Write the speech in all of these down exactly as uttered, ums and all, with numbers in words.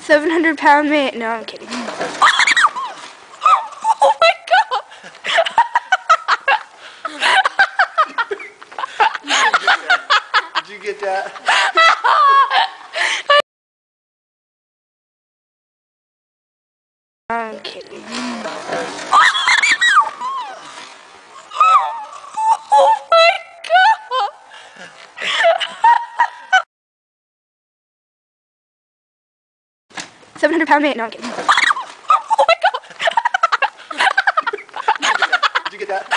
seven hundred pound man. No, I'm kidding. Oh my god! Did you get that? I'm kidding. Oh my god! seven hundred pound man. No, I'm kidding. Oh my god! Did you get that?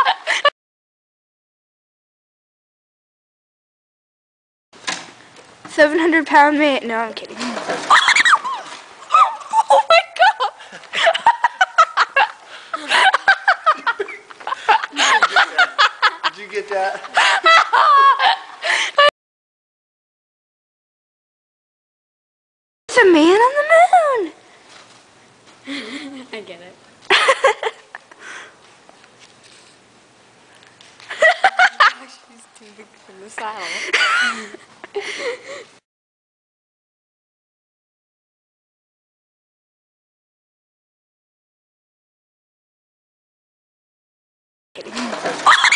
seven hundred pound man. No, I'm kidding. Oh my god! Did you get that? It's a man on the moon. I get it. She's too big for the saddle. Kidding.